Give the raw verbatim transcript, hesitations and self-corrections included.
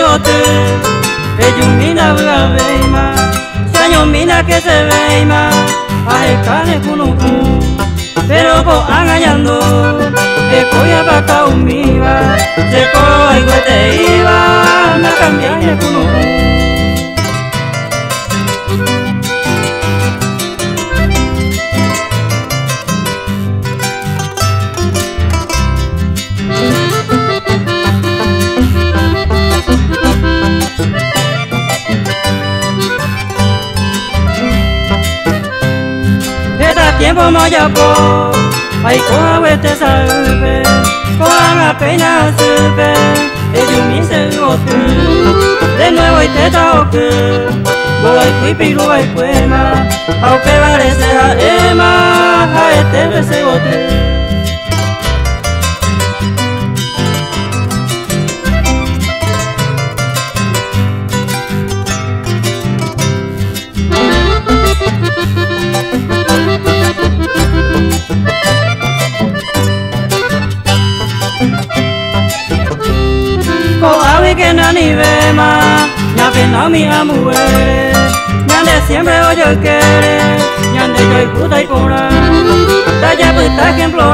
bote, ellos mina bla veima, señor mina que se veima, a escane kunuku, pero po engañando, escoya baka umiba, se coa y guete iba, na cambiaje kunuku. Tiempo moyapo, ay coa huete salve, coa la pena sube, ellos me se gote, de nuevo y te toque, bola y pipiru y cuema, aunque parece a Emma, a este se gote. Que no ni ve más, ya que no mi amor, ya de siempre oye quiere, ya de yo y puta y cora, ya ya puta ejemplo